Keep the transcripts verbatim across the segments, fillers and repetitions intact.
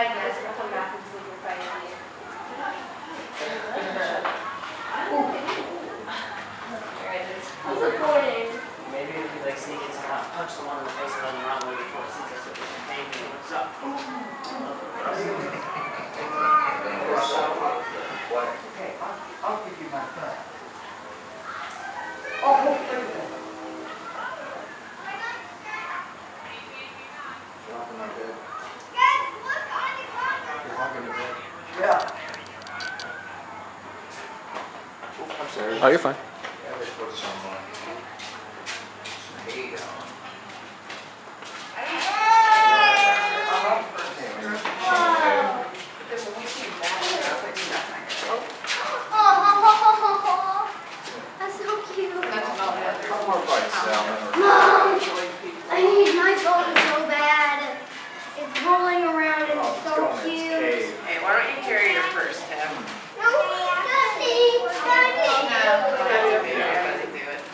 I guess we'll come back and see if we're fighting you. I'm recording. Maybe if you like sneak in somehow, punch someone in the face and run around way before it sees us with the pain. What's up? Okay, I'll, I'll give you my phone. Oh, look at that. You're off in my bed. Guys, look on the camera. You're hogging the bed. Yeah. Oh, I'm sorry. Oh, you're fine. Yeah, they put some, uh, some hay down. Oh, that's so cute. Couple more bites, Sal. Mom, I need my phone so bad. It's rolling around and Oh, it's it's so going in its cute. cave. Hey, why don't you carry your purse, Tim? No, Daddy, Daddy. No, that's okay. I'd rather do it.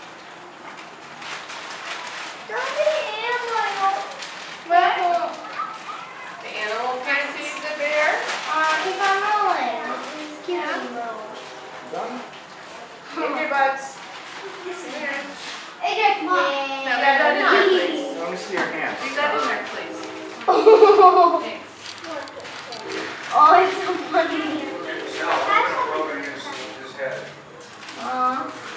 Daddy, animal. What? The animal can see the bear? Uh, he's not rolling. He's cute. Done? Get your bugs. Sit here. Hey, Jack, come on. No, that doesn't hurt, please. Let me see your hands. Leave that in there, please. Oh, Thanks. oh, it's so funny. Sal, I'm gonna rub in his, his head. Aw.